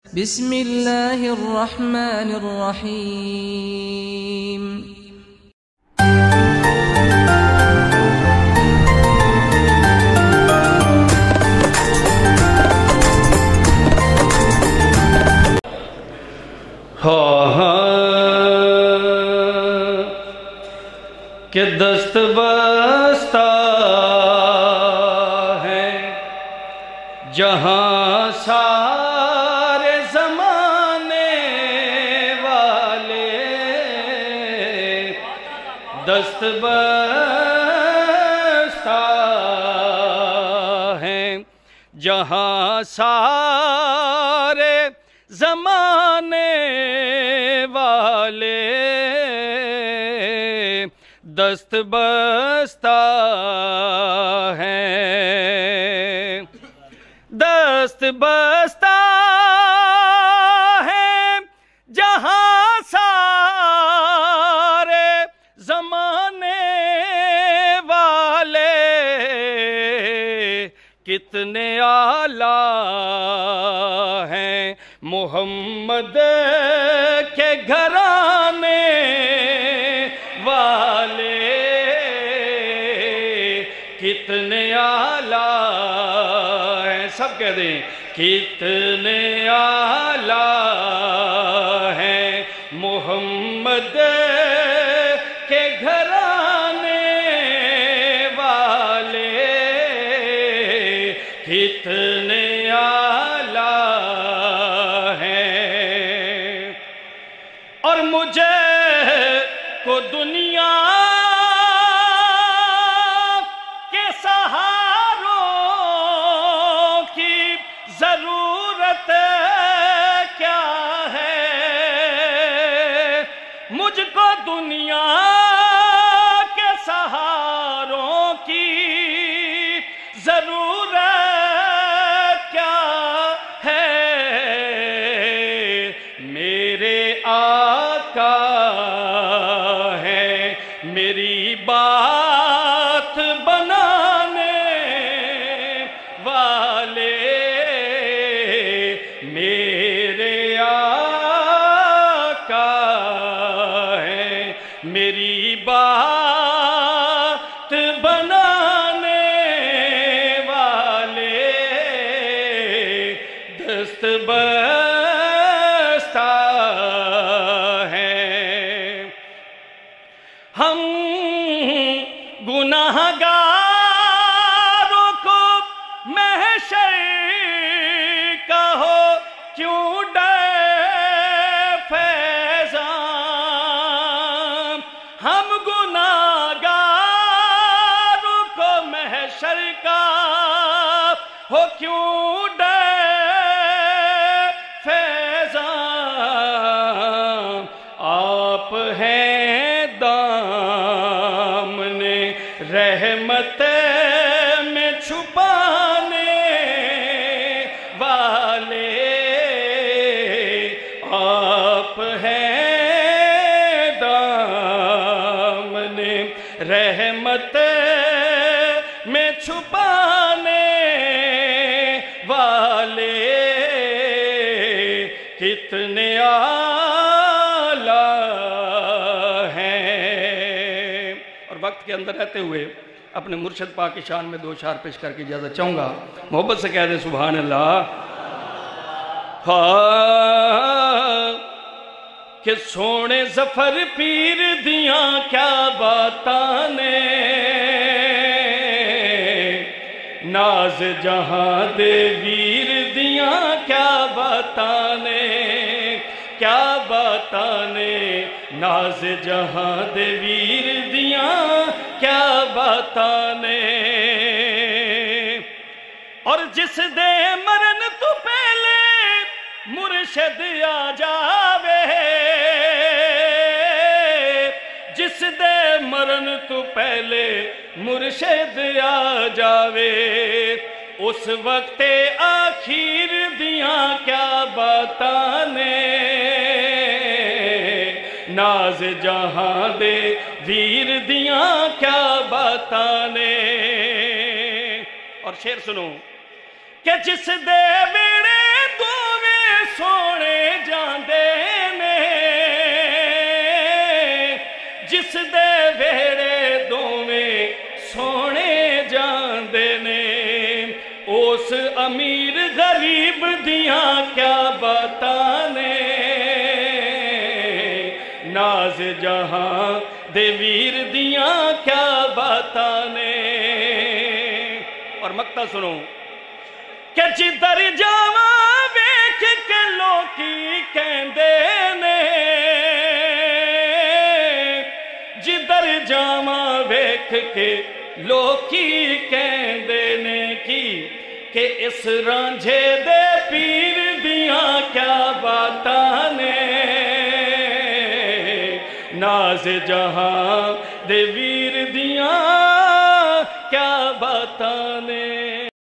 بسم اللہ الرحمن الرحیم کہ دست بستہ ہے جہاں سارے زمانے والے، دست بستہ ہیں جہاں سارے زمانے والے، دست بستہ ہیں، دست بستہ ہیں جہاں سارے زمانے والے، کتنے اعلیٰ ہیں محمد کے گھرانے والے، کتنے اعلیٰ ہیں، سب کہہ دیں کتنے اعلیٰ ہیں محمد کے گھرانے والے، کتنے اعلیٰ ہیں۔ اور مجھے کو دنیا کے سہاروں کی ضرورت کیا ہے، مجھ کو دنیا کے سہاروں کی ضرورت کیا ہے، میرے آقا میری بات بنانے والے، میرے آقا ہیں میری بات بنانے والے، دست بستہ ہیں۔ ہم گناہگاروں کو محشر کا ہو کیوں ڈر فیضاں، ہم گناہگاروں کو محشر کا ہو کیوں ڈر فیضاں، آپ ہیں دامنے رحمت میں چھپانے والے، آپ ہیں دامنے رحمت میں چھپانے والے، کتنے وقت کے اندر رہتے ہوئے اپنے مرشد پاک کی شان میں دو اشعار پیش کر کے اجازت چاہوں گا، محبت سے کہہ دیں سبحان اللہ۔ کہ سونے ظفر پیر دیاں کیا باتاں نے، ناز جہاں دے ویر دیاں کیا باتاں نے، کیا باتاں نے، ناز جہاں دے ویر دیاں کیا باتاں نے، اور جس دے مرن تو پہلے مرشد آ جاوے، جس دے مرن تو پہلے مرشد آ جاوے، اس وقت آخیر دیاں کیا باتاں نے، ناز جہاں دے ویر دیاں کیا باتاں نے۔ اور شعر سنو کہ جس دے ویڑے دوویں سونے جاندے نے جس دے ویڑے دوویں سونے جاندے نے اس امیر غریب دیاں کیا باتاں نے ناز جہاں دے ویر دیاں کیا باتاں نے اور مقطع سنو کہ جدھر جاواں ویکھ کے لوکی کہندے نے جدھر جاواں ویکھ کے لوکی کہندے نے کی کہ اس رانجھے دے پیر دیاں کیا باتاں نے ناز جہاں دے ویر دیاں